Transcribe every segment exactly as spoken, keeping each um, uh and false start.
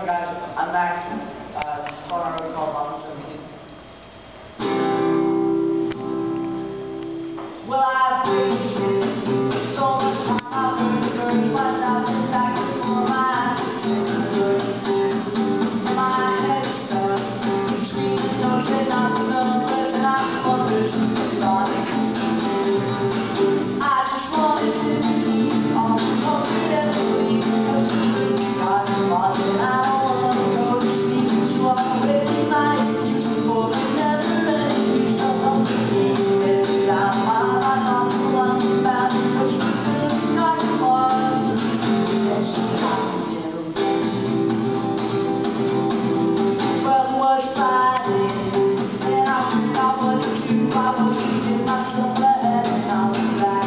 up, guys? I'm Max. Uh, this is a song I wrote called Lost in seventeen. Well, I've wasted so much time. I've heard the birds flash out and back before my eyes. And my head is stuck between the ocean of the numbers, and I just wonder if I just wanted to be all the comfort and relief, 'cause the moon's got me lost and I don't want to go to sleep. But you are with my excuse for the never-ending piece of complicated. Without my thoughts were lost about it, 'cause you really got me lost, and she's got me in a rush. Well, it was Friday, and I forgot what to do. I was leaving myself ahead, and I was back.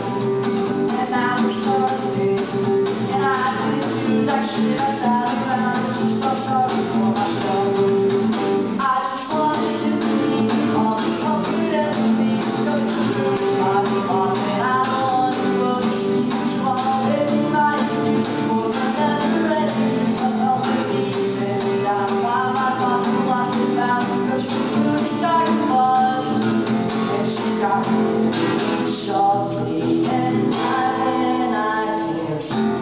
Shit, I sat around and just felt sorry for myself. I just wanted to be all the comfort and relief, 'cause the moon's got me lost and I don't want to go to sleep. You are with my excuse for the never-ending piece of complicated. Without why my thoughts were lost about it, 'cause the moon's got me lost, and she's got me shortly and night when I can't sleep.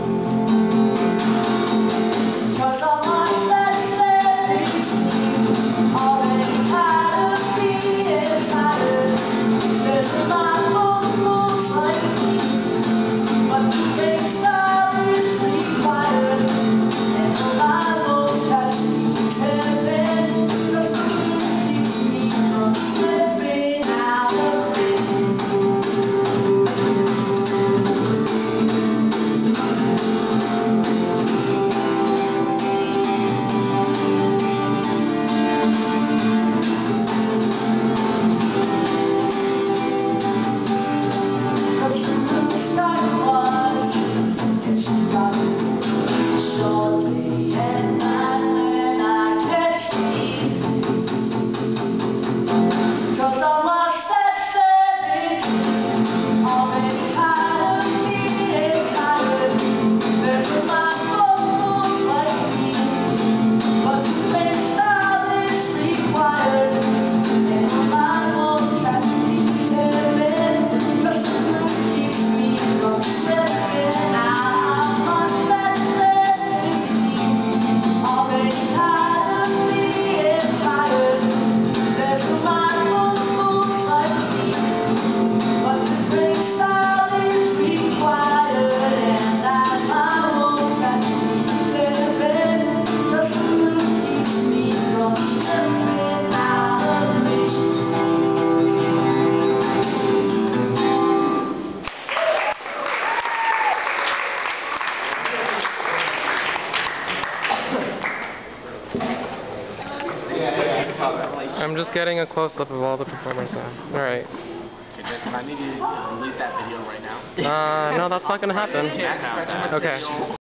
I'm just getting a close-up of all the performers now. Alright. Okay, Jason, I need you to delete that video right now. Uh, no, that's not gonna happen. Okay.